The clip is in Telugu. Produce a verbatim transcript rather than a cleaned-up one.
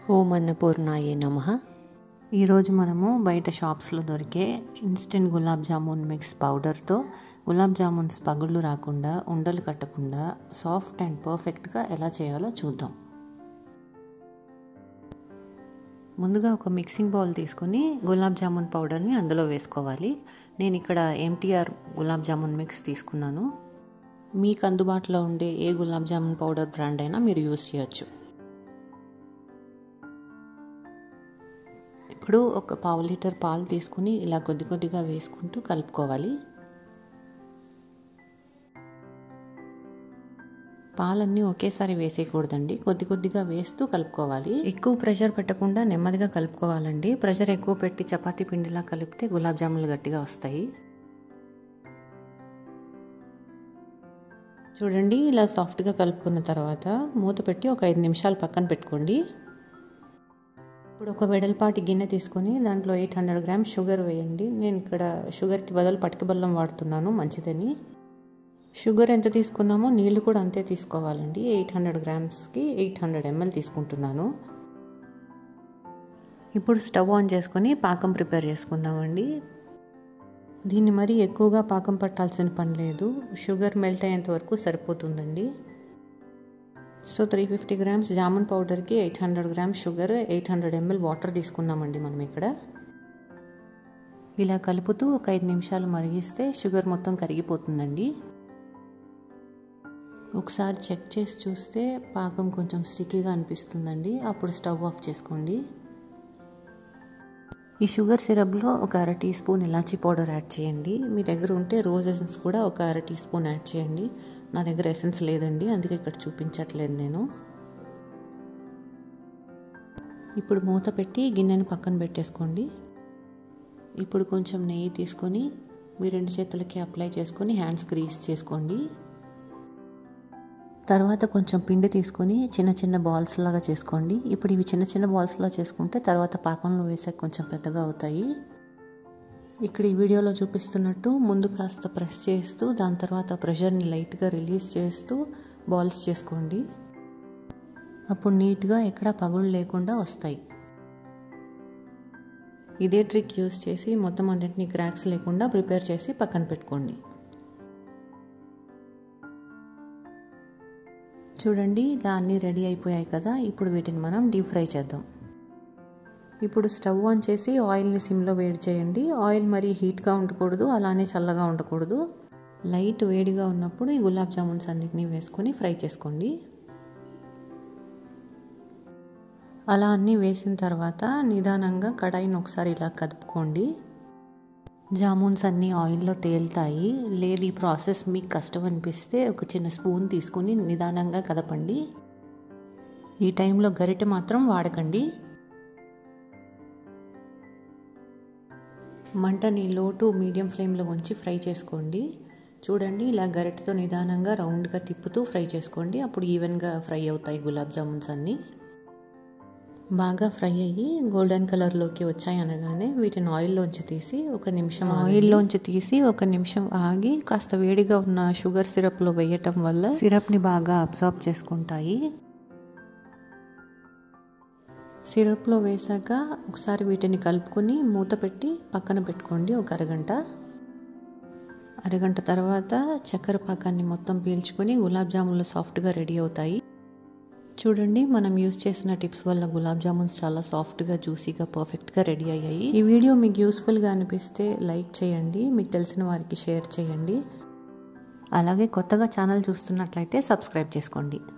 ఓం అన్నపూర్ణాయే నమః. ఈరోజు మనము బయట షాప్స్లో దొరికే ఇన్స్టెంట్ గులాబ్ జామున్ మిక్స్ పౌడర్తో గులాబ్ జామున్స్ పగుళ్ళు రాకుండా, ఉండలు కట్టకుండా సాఫ్ట్ అండ్ పర్ఫెక్ట్గా ఎలా చేయాలో చూద్దాం. ముందుగా ఒక మిక్సింగ్ బౌల్ తీసుకొని గులాబ్ జామున్ పౌడర్ని అందులో వేసుకోవాలి. నేను ఇక్కడ ఎంటీఆర్ గులాబ్ జామున్ మిక్స్ తీసుకున్నాను. మీకు అందుబాటులో ఉండే ఏ గులాబ్ జామున్ పౌడర్ బ్రాండ్ అయినా మీరు యూస్ చేయొచ్చు. ఇప్పుడు ఒక పావు లీటర్ పాలు తీసుకుని ఇలా కొద్ది కొద్దిగా వేసుకుంటూ కలుపుకోవాలి. పాలన్నీ ఒకేసారి వేసేయకూడదండి, కొద్ది కొద్దిగా వేస్తూ కలుపుకోవాలి. ఎక్కువ ప్రెషర్ పెట్టకుండా నెమ్మదిగా కలుపుకోవాలండి. ప్రెషర్ ఎక్కువ పెట్టి చపాతీ పిండిలా కలిపితే గులాబ్ జామున్లు గట్టిగా వస్తాయి. చూడండి, ఇలా సాఫ్ట్గా కలుపుకున్న తర్వాత మూత పెట్టి ఒక ఐదు నిమిషాలు పక్కన పెట్టుకోండి. ఇప్పుడు ఒక వెడల్పాటి గిన్నె తీసుకొని దాంట్లో ఎయిట్ హండ్రెడ్ గ్రామ్స్ షుగర్ వేయండి. నేను ఇక్కడ షుగర్కి బదులు పటిక బెల్లం వాడుతున్నాను, మంచిదని. షుగర్ ఎంత తీసుకున్నామో నీళ్ళు కూడా అంతే తీసుకోవాలండి. ఎయిట్ హండ్రెడ్ గ్రామ్స్కి ఎయిట్ హండ్రెడ్ ఎంఎల్ తీసుకుంటున్నాను. ఇప్పుడు స్టవ్ ఆన్ చేసుకొని పాకం ప్రిపేర్ చేసుకుందామండి. దీన్ని మరీ ఎక్కువగా పాకం పట్టాల్సిన పని లేదు, షుగర్ మెల్ట్ అయ్యేంత వరకు సరిపోతుందండి. So three fifty grams jamun పౌడర్కి eight hundred grams sugar, eight hundred ML water తీసుకున్నామండి మనం ఇక్కడ. ఇలా కలుపుతూ ఒక ఐదు నిమిషాలు మరిగిస్తే షుగర్ మొత్తం కరిగిపోతుందండి. ఒకసారి చెక్ చేసి చూస్తే పాకం కొంచెం స్టిక్కీగా అనిపిస్తుందండి, అప్పుడు స్టవ్ ఆఫ్ చేసుకోండి. ఈ షుగర్ సిరప్లో ఒక అర టీ స్పూన్ ఇలాచీ పౌడర్ యాడ్ చేయండి. మీ దగ్గర ఉంటే రోజ్ ఎసెన్స్ కూడా ఒక అర టీ స్పూన్ యాడ్ చేయండి. నా దగ్గర ఎసెన్స్ లేదండి, అందుకే ఇక్కడ చూపించట్లేదు నేను. ఇప్పుడు మూత పెట్టి గిన్నెని పక్కన పెట్టేసుకోండి. ఇప్పుడు కొంచెం నెయ్యి తీసుకొని మీ రెండు చేతులకి అప్లై చేసుకొని హ్యాండ్స్ గ్రీస్ చేసుకోండి. తర్వాత కొంచెం పిండి తీసుకొని చిన్న చిన్న బాల్స్ లాగా చేసుకోండి. ఇప్పుడు ఇవి చిన్న చిన్న బాల్స్లా చేసుకుంటే తర్వాత పాకంలో వేసాక కొంచెం పెద్దగా అవుతాయి. ఇక్కడ ఈ వీడియోలో చూపిస్తున్నట్టు ముందు కాస్త ప్రెస్ చేస్తూ దాని తర్వాత ప్రెషర్ని లైట్గా రిలీజ్ చేస్తూ బాల్స్ చేసుకోండి. అప్పుడు నీట్గా ఎక్కడా పగుళ్ళు లేకుండా వస్తాయి. ఇదే ట్రిక్ యూస్ చేసి మొత్తం అన్నింటినీ క్రాక్స్ లేకుండా ప్రిపేర్ చేసి పక్కన పెట్టుకోండి. చూడండి, ఇలా అన్నీ రెడీ అయిపోయాయి కదా. ఇప్పుడు వీటిని మనం డీప్ ఫ్రై చేద్దాం. ఇప్పుడు స్టవ్ ఆన్ చేసి ఆయిల్ని సిమ్లో వేడి చేయండి. ఆయిల్ మరీ హీట్గా ఉండకూడదు, అలానే చల్లగా ఉండకూడదు. లైట్ వేడిగా ఉన్నప్పుడు ఈ గులాబ్ జామున్స్ అన్నిటినీ వేసుకొని ఫ్రై చేసుకోండి. అలా అన్నీ వేసిన తర్వాత నిదానంగా కడాయిని ఒకసారి ఇలా కదుపుకోండి. జామున్స్ అన్నీ ఆయిల్లో తేలుతాయి. లేదు ఈ ప్రాసెస్ మీకు కష్టం అనిపిస్తే ఒక చిన్న స్పూన్ తీసుకుని నిదానంగా కదపండి. ఈ టైంలో గరిటె మాత్రం వాడకండి. మంటని లో టు మీడియం ఫ్లేమ్లో ఉంచి ఫ్రై చేసుకోండి. చూడండి, ఇలా గరిటెతో నిదానంగా రౌండ్గా తిప్పుతూ ఫ్రై చేసుకోండి. అప్పుడు ఈవెన్గా ఫ్రై అవుతాయి గులాబ్ జామున్స్ అన్నీ. బాగా ఫ్రై అయ్యి గోల్డెన్ కలర్లోకి వచ్చాయి అనగానే వీటిని ఆయిల్లోంచి తీసి ఒక నిమిషం ఆయిల్లోంచి తీసి ఒక నిమిషం ఆగి కాస్త వేడిగా ఉన్న షుగర్ సిరప్లో వేయటం వల్ల సిరప్ని బాగా అబ్జార్బ్ చేసుకుంటాయి. సిరప్లో వేసాక ఒకసారి వీటిని కలుపుకొని మూత పెట్టి పక్కన పెట్టుకోండి ఒక అరగంట. అరగంట తర్వాత చక్కెర పాకాన్ని మొత్తం పీల్చుకొని గులాబ్ జామున్లు సాఫ్ట్గా రెడీ అవుతాయి. చూడండి, మనం యూస్ చేసిన టిప్స్ వల్ల గులాబ్ జామున్స్ చాలా సాఫ్ట్గా, జ్యూసీగా, పర్ఫెక్ట్గా రెడీ అయ్యాయి. ఈ వీడియో మీకు యూస్ఫుల్గా అనిపిస్తే లైక్ చేయండి, మీకు తెలిసిన వారికి షేర్ చేయండి. అలాగే కొత్తగా ఛానల్ చూస్తున్నట్లయితే సబ్స్క్రైబ్ చేసుకోండి.